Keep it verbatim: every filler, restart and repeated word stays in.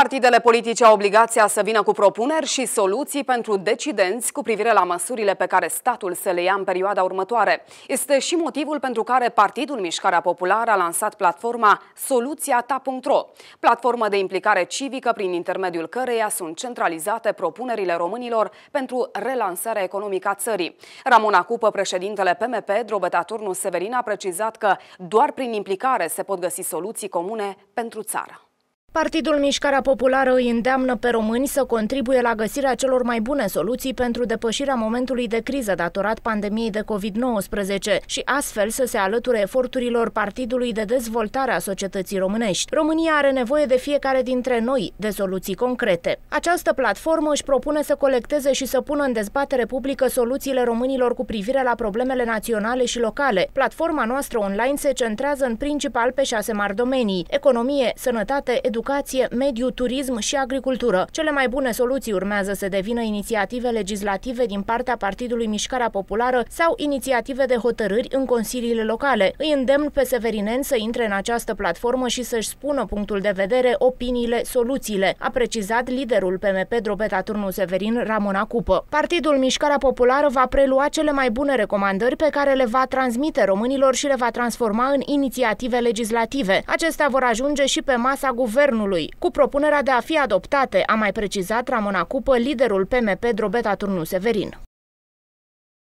Partidele politice au obligația să vină cu propuneri și soluții pentru decidenți cu privire la măsurile pe care statul să le ia în perioada următoare. Este și motivul pentru care Partidul Mișcarea Populară a lansat platforma soluția ta punct ro, platformă de implicare civică prin intermediul căreia sunt centralizate propunerile românilor pentru relansarea economică a țării. Ramona Cupă, președintele P M P, Drobeta Turnu Severin, a precizat că doar prin implicare se pot găsi soluții comune pentru țară. Partidul Mișcarea Populară îi îndeamnă pe români să contribuie la găsirea celor mai bune soluții pentru depășirea momentului de criză datorat pandemiei de COVID nouăsprezece și astfel să se alăture eforturilor partidului de dezvoltare a societății românești. România are nevoie de fiecare dintre noi de soluții concrete. Această platformă își propune să colecteze și să pună în dezbatere publică soluțiile românilor cu privire la problemele naționale și locale. Platforma noastră online se centrează în principal pe șase mari domenii: economie, sănătate, educație, educație, mediu, turism și agricultură. Cele mai bune soluții urmează să devină inițiative legislative din partea Partidului Mișcarea Populară sau inițiative de hotărâri în consiliile locale. Îi îndemn pe severineni să intre în această platformă și să-și spună punctul de vedere, opiniile, soluțiile, a precizat liderul P M P Drobeta Turnu Severin, Ramona Cupă. Partidul Mișcarea Populară va prelua cele mai bune recomandări pe care le va transmite românilor și le va transforma în inițiative legislative. Acestea vor ajunge și pe masa guvernului cu propunerea de a fi adoptate, a mai precizat Ramona Cupă, liderul P M P Drobeta Turnu Severin.